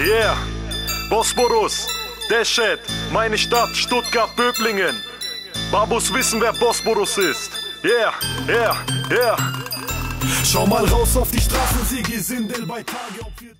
Yeah, Bosporus, Deschet, meine Stadt, Stuttgart, Böblingen. Babus wissen, wer Bosporus ist. Yeah, yeah, yeah. Schau mal raus auf die Straßen, Sigi Sindel bei Tage.